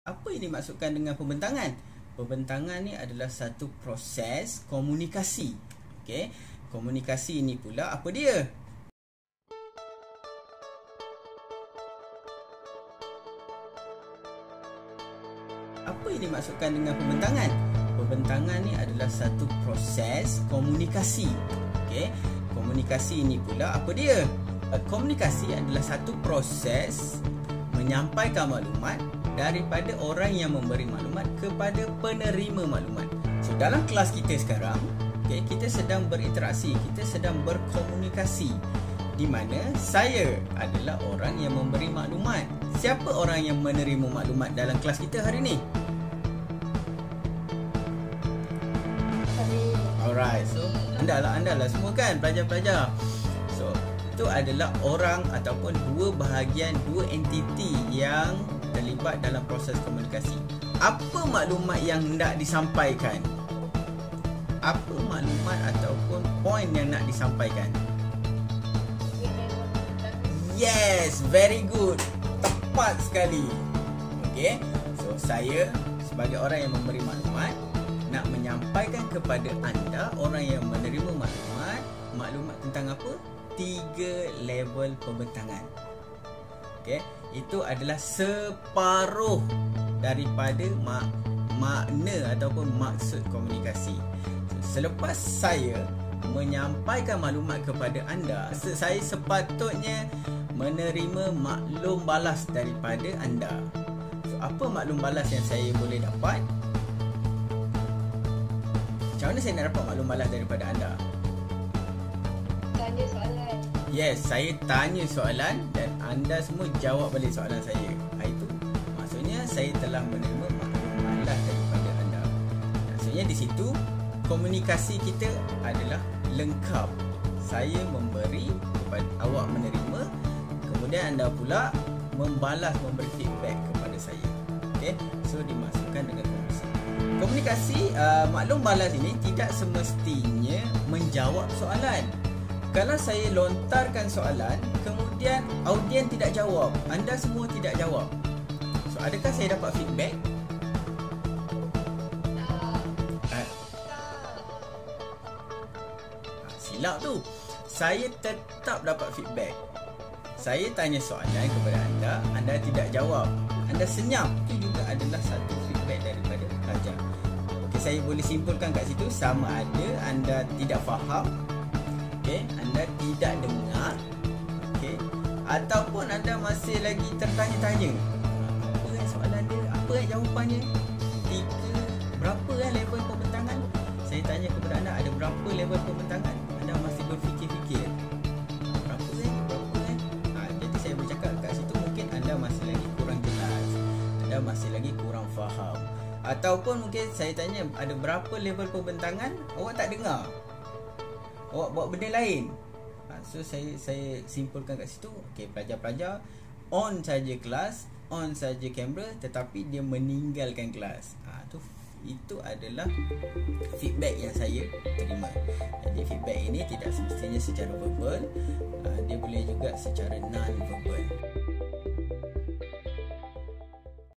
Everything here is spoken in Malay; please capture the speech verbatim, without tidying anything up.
Apa yang dimaksudkan dengan pembentangan? Pembentangan ni adalah satu proses komunikasi. Okey, komunikasi ini pula apa dia? Apa yang dimaksudkan dengan pembentangan? Pembentangan ni adalah satu proses komunikasi. Okey, komunikasi ini pula apa dia? Komunikasi adalah satu proses menyampaikan maklumat daripada orang yang memberi maklumat kepada penerima maklumat. So dalam kelas kita sekarang, okay, kita sedang berinteraksi, kita sedang berkomunikasi, di mana saya adalah orang yang memberi maklumat. Siapa orang yang menerima maklumat dalam kelas kita hari ini? Alright, so anda lah, anda lah semua kan, pelajar-pelajar. So itu adalah orang ataupun dua bahagian, dua entiti yang terlibat dalam proses komunikasi. Apa maklumat yang hendak disampaikan? Apa maklumat ataupun poin yang nak disampaikan? Yes, very good. Tepat sekali. Okay, so saya sebagai orang yang memberi maklumat nak menyampaikan kepada anda, orang yang menerima maklumat, maklumat tentang apa? Tiga level pembentangan. Okay, itu adalah separuh daripada mak makna ataupun maksud komunikasi. So, selepas saya menyampaikan maklumat kepada anda, saya sepatutnya menerima maklum balas daripada anda. So, apa maklum balas yang saya boleh dapat? Macam mana saya nak dapat maklum balas daripada anda? Tanya soalan. Yes, saya tanya soalan dan anda semua jawab balik soalan saya. Itu maksudnya saya telah menerima maklum balas daripada anda. Maksudnya di situ komunikasi kita adalah lengkap. Saya memberi kepada awak menerima, kemudian anda pula membalas, memberi feedback kepada saya. Okey, so dimasukkan dengan komunikasi. Komunikasi uh, maklum balas ini tidak semestinya menjawab soalan. Kalau saya lontarkan soalan, kemudian audien tidak jawab, anda semua tidak jawab, so adakah saya dapat feedback? Uh, silap tu. Saya tetap dapat feedback. Saya tanya soalan kepada anda, anda tidak jawab, anda senyap, itu juga adalah satu feedback daripada pelajar. Okay, saya boleh simpulkan kat situ, sama ada anda tidak faham, okay, anda tidak dengar, okay, ataupun anda masih lagi tertanya-tanya, apa yang soalan dia, apa yang jawapannya, tiga, berapa kan level pembentangan. Saya tanya kepada anda, ada berapa level pembentangan, anda masih berfikir-fikir, berapa kan, berapa kan. Ha, jadi saya bercakap kat situ, mungkin anda masih lagi kurang jelas, anda masih lagi kurang faham. Ataupun mungkin saya tanya, ada berapa level pembentangan, awak tak dengar, awak buat benda lain. Ha, so saya saya simpulkan kat situ, okey, pelajar-pelajar on saja kelas, on saja kamera, tetapi dia meninggalkan kelas. Ha, tu itu adalah feedback yang saya terima. Jadi feedback ini tidak semestinya secara verbal, ha, dia boleh juga secara non verbal.